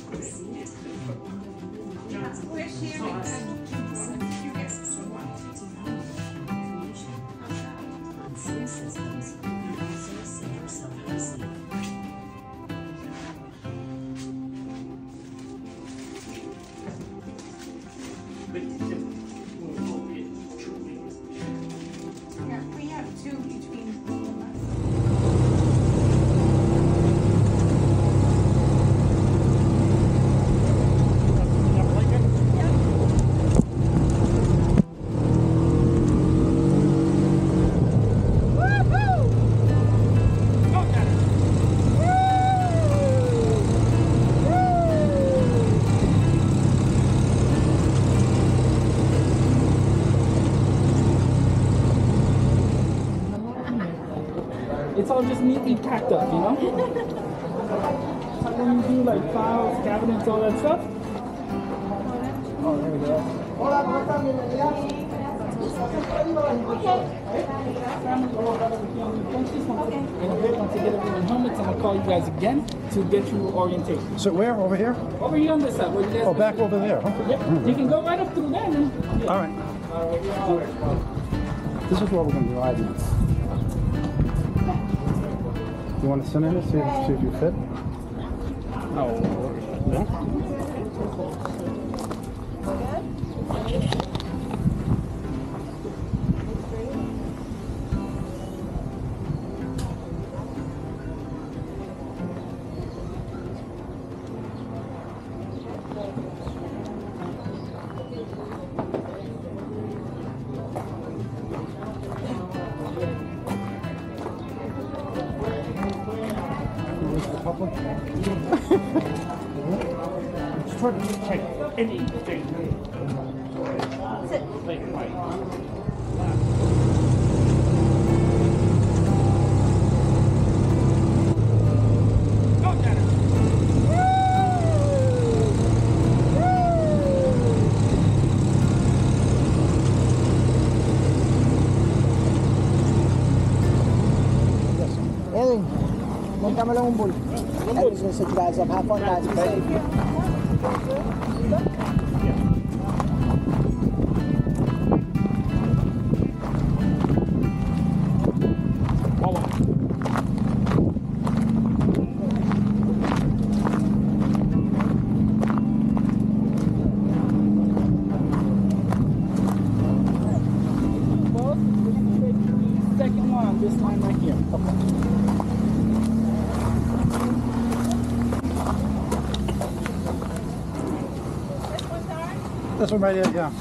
It's all just neatly packed up, you know? So when you do like files, cabinets, all that stuff. Oh, there we go. In a bit, once you get everyone helmets, I'm gonna call you guys again to get you orientation. So where? Over here? Over here on this side. Where you guys back over there. Huh? Yep. You can go right up through there. Then. Yeah. All right. This is what we're going to be riding in. You want to sit in it, see if you fit? No. No? It's trying to check anything. Sit. Montame lang un bull. I was going to set you guys up. Have fun, guys. Be safe. Second one, this line right here. Okay. This one right here, yeah.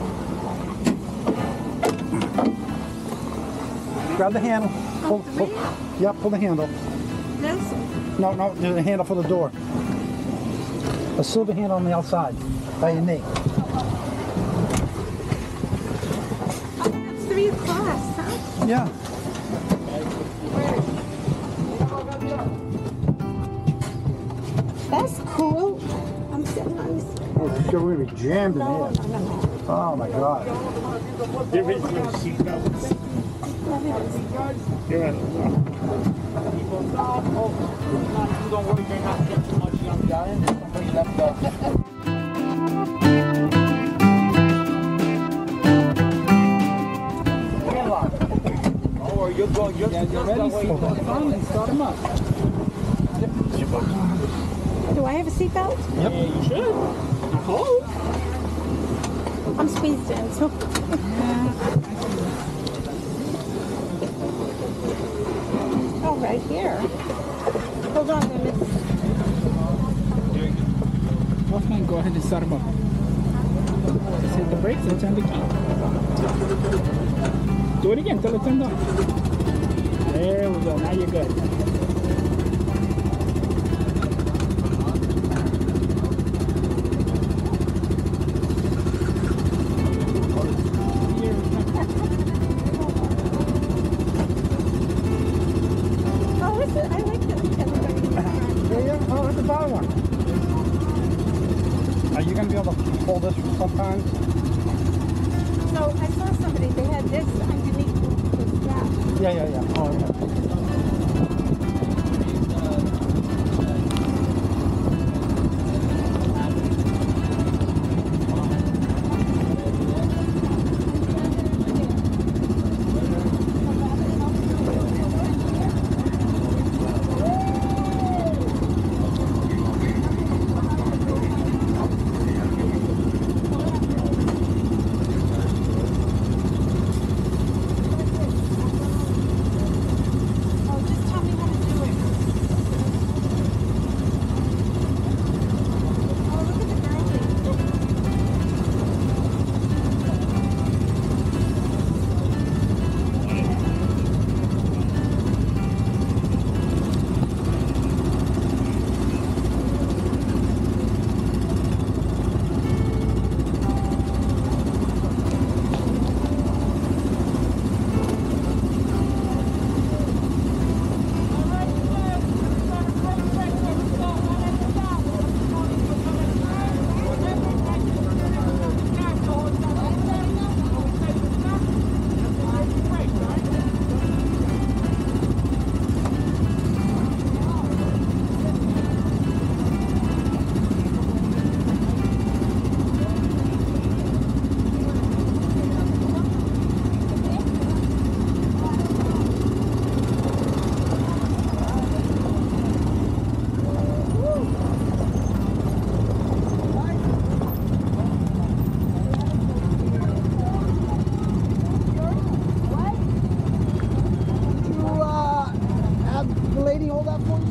Grab the handle. Pull, yeah, pull the handle. This? No, there's a handle for the door. A silver handle on the outside, by your knee. Oh, that's 3 o'clock, huh? Yeah. That's cool. I'm sitting on this. Oh, sure, we're going to be jammed in here. Oh my God. There is no seatbelts. You're in. Oh, you don't worry, you're not getting too much young giant. Somebody left off. Oh, you're going, you're ready? Start them up. Do I have a seatbelt? Yep. Yeah, you should. I hope. I'm squeezed in, so. Oh, right here. Hold on, Dennis. Wolfman, go ahead and start them up. Just hit the brakes and turn the key. Do it again till it turns on. There we go. Now you're good. Are you going to be able to hold this sometime? So I saw somebody, they had this underneath the strap. Yeah. Oh, yeah. hold that, please?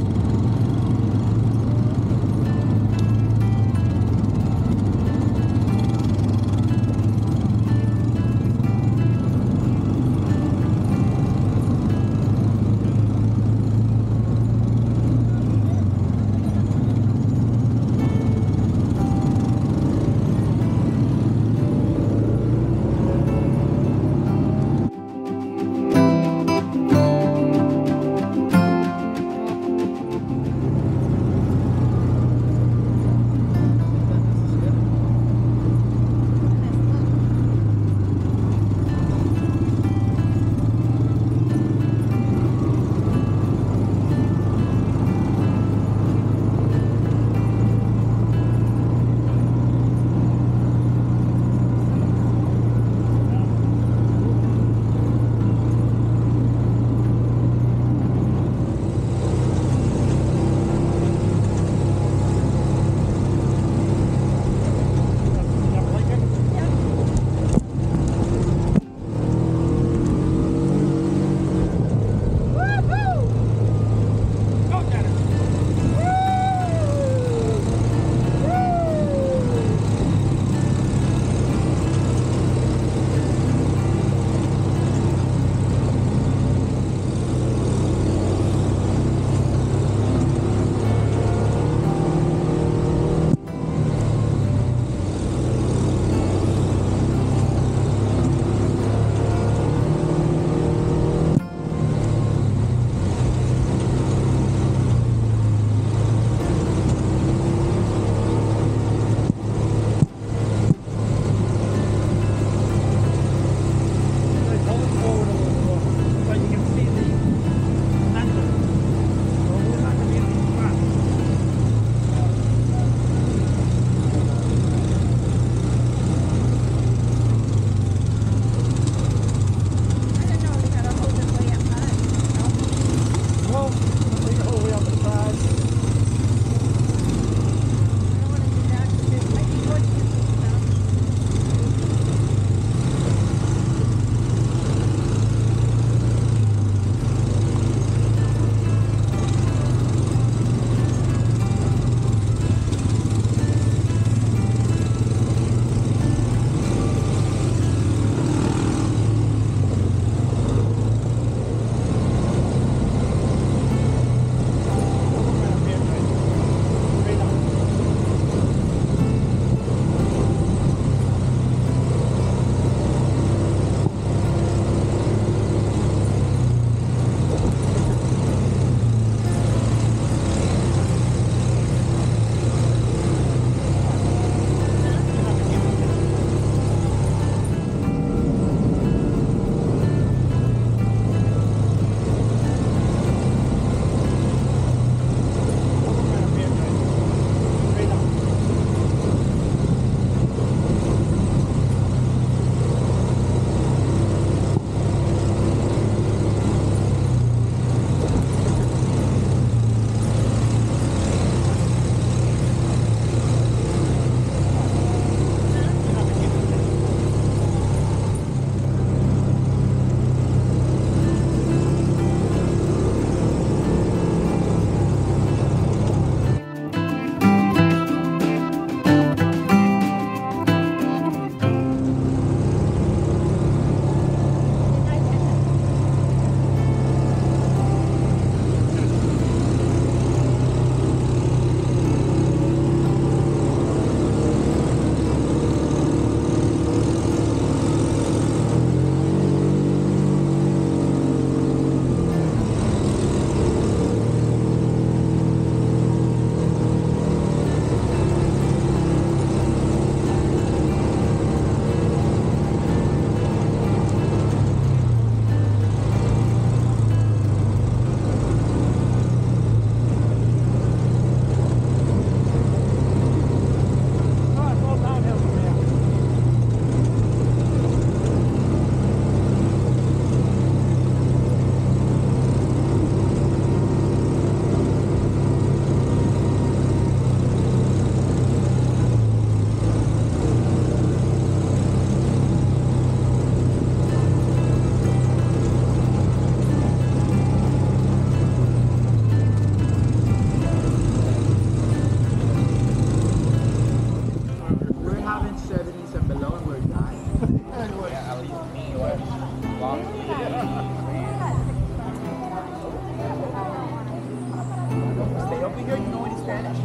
help you here? You know any Spanish?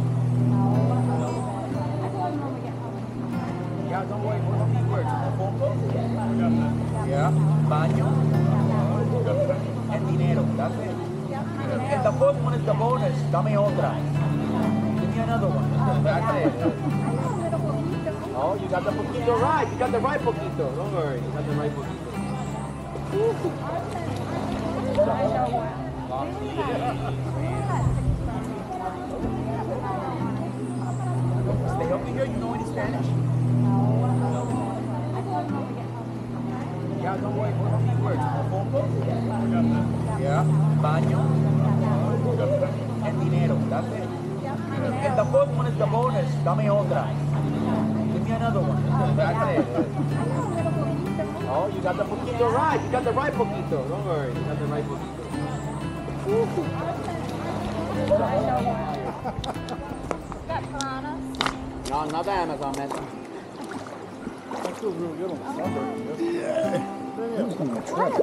Yeah, don't worry. What are these words? Fondo? Yeah. Baño? And dinero. That's it. And the fourth one is the bonus. Dame otra. Give me another one. That's it. Oh, you got the poquito right. You got the right poquito. Don't worry. You got the right poquito. They help you here? You know any Spanish? Yeah, don't worry. What are these words? Fondo? Yeah. Baño? And dinero. That's it. And the fourth one is the bonus. Dame otra. Give me another one. That's it. Oh, you got the poquito right. You got the right poquito. Don't worry. You got the right poquito. No, not the Amazon, man. That feels real good on the sunburn. Yeah. It was gonna be a trip.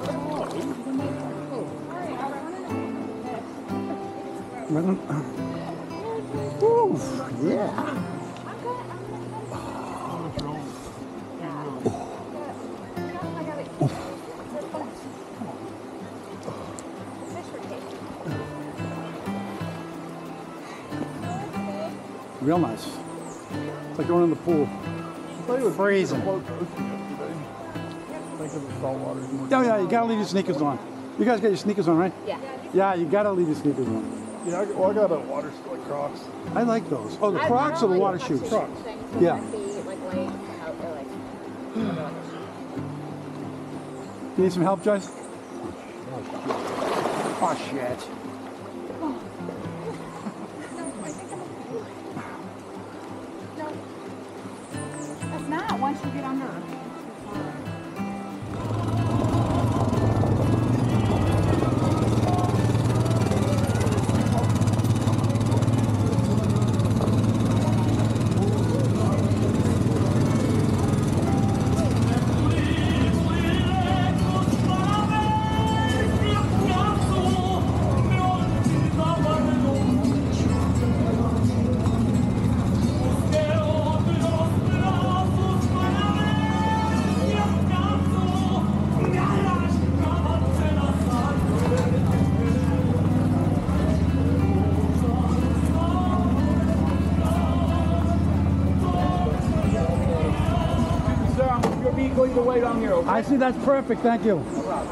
Woo, yeah. Real nice. It's like going in the pool. Freezing. Thinking the salt water is more. Oh yeah, you gotta leave your sneakers on. You guys got your sneakers on, right? Yeah. Yeah, you gotta leave your sneakers on. Yeah, I got a water like Crocs. I like those. Oh, the Crocs or the water shoes? Crocs. Yeah. You need some help, Joyce? Oh shit. It's not once you get under. Going to wait on here, okay? I see, that's perfect, thank you.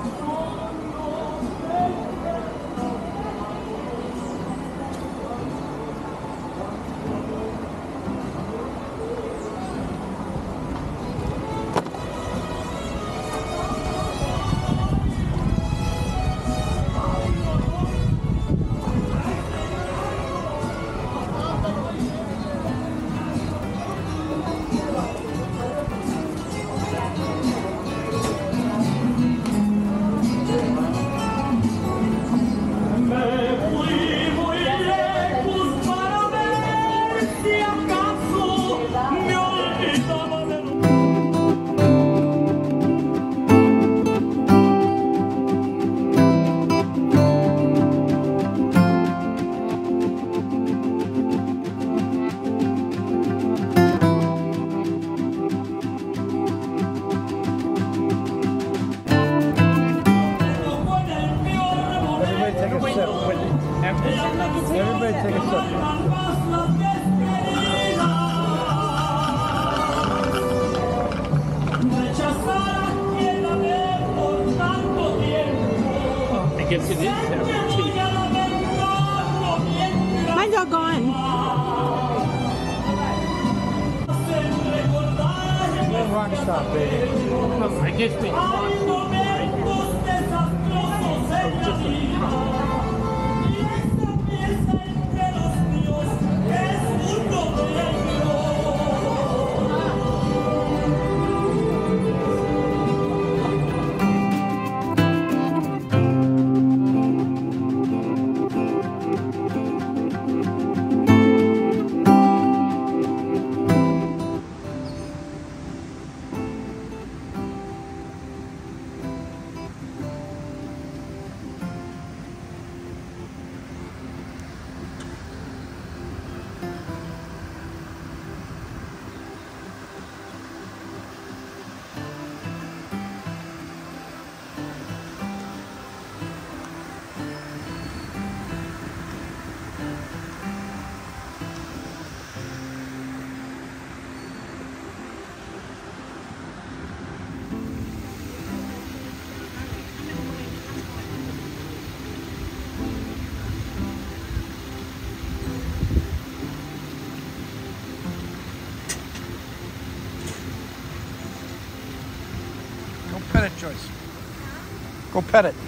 Everybody take a sip. I guess it is cheap. Mine's all gone. Rock stop, baby. I guess we Joyce. Go pet it.